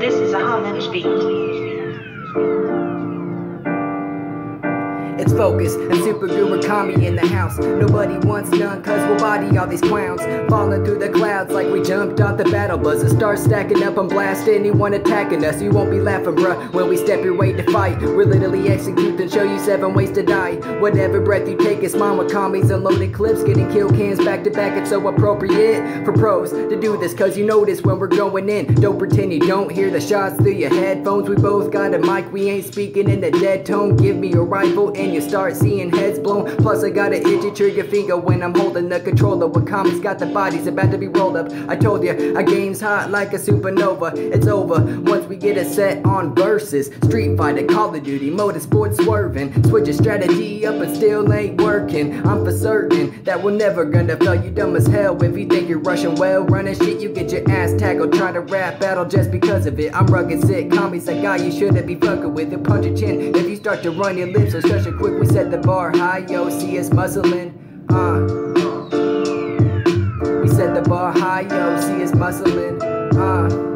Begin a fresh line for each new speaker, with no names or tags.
This is a homage beat.
It's Focus and SuperguruKami in the house. Nobody wants none, cause we'll body all these clowns. Falling through the clouds like we jumped off the battle bus. And start stacking up and blast anyone attacking us. You won't be laughing, bruh, when we step your way to fight. We're literally execute and show you 7 ways to die. Whatever breath you take is mine with commies and loaded clips. Getting kill cans back to back, it's so appropriate for pros to do this, cause you notice when we're going in. Don't pretend you don't hear the shots through your headphones. We both got a mic, we ain't speaking in a dead tone. Give me a rifle and you start seeing heads blown. Plus I got an itchy trigger finger when I'm holding the controller. When Kami's got the bodies about to be rolled up. I told you, our game's hot like a supernova. It's over once we get a set on verses. Street Fighter, Call of Duty, motorsports swerving. Switch your strategy up and still ain't working. I'm for certain that we're never gonna fail. You dumb as hell if you think you're rushing well. Running shit, you get your ass tackled. Try to rap battle just because of it. I'm rugged sick, Kami's a guy you shouldn't be fucking with. He'll punch your chin if you start to run your lips. So stretch it quick, we set the bar high, yo, see us muscling. We set the bar high, yo, see us muscling.